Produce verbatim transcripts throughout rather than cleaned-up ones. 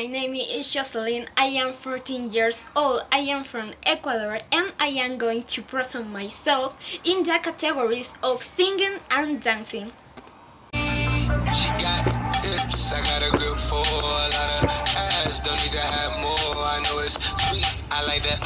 my name is Jocelyn. I am fourteen years old. I am from Ecuador and I am going to present myself in the categories of singing and dancing. She got hips, I got a grip for a lot of ass, don't need to have more, I know it's sweet, I like that.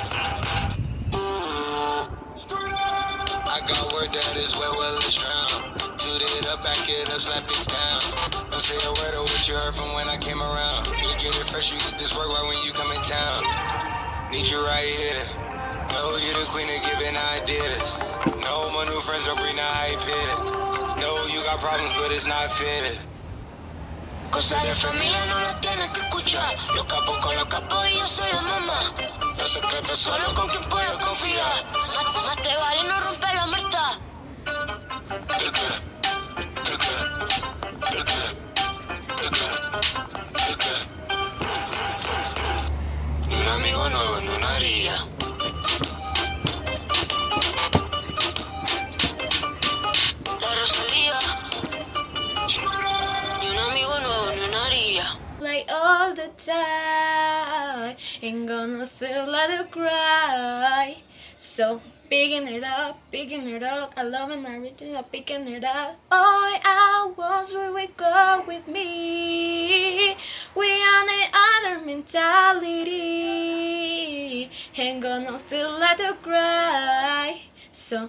I got word that is well, well, it's drowned. Toot it up, back it up, slap it down. Don't say a word of what you heard from when I came around. You get it fresh, you get this work right when you come in town. Need you right here. Know you're the queen of giving ideas. No, my new friends don't bring the hype here. No, you got problems, but it's not fair. Cosas de familia no las tienes que escuchar. Los capos con los capos y yo soy la mamá. Los secretos solo con quien puedo confiar. Más, más te vale no romper la muerta. Ni un amigo nuevo ni una haría. La Rosalía. Ni un amigo nuevo ni una haría. Like all the time, ain't gonna still let it cry. So picking it up, picking it up, I love and everything, I'm picking it up. All I was where we go with me. We on the other mentality, ain't gonna still let it cry. So